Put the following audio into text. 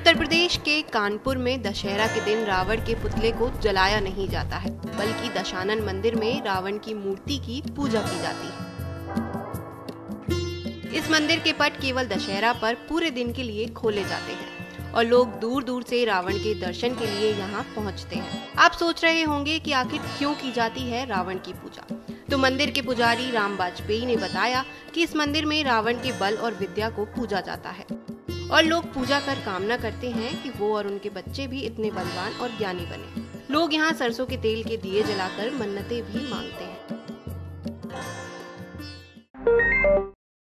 उत्तर प्रदेश के कानपुर में दशहरा के दिन रावण के पुतले को जलाया नहीं जाता है, बल्कि दशानन मंदिर में रावण की मूर्ति की पूजा की जाती है। इस मंदिर के पट केवल दशहरा पर पूरे दिन के लिए खोले जाते हैं और लोग दूर दूर से रावण के दर्शन के लिए यहाँ पहुँचते हैं। आप सोच रहे होंगे कि आखिर क्यों की जाती है रावण की पूजा? तो मंदिर के पुजारी राम वाजपेयी ने बताया कि इस मंदिर में रावण के बल और विद्या को पूजा जाता है और लोग पूजा कर कामना करते हैं कि वो और उनके बच्चे भी इतने बलवान और ज्ञानी बने। लोग यहाँ सरसों के तेल के दिए जलाकर मन्नतें भी मांगते हैं।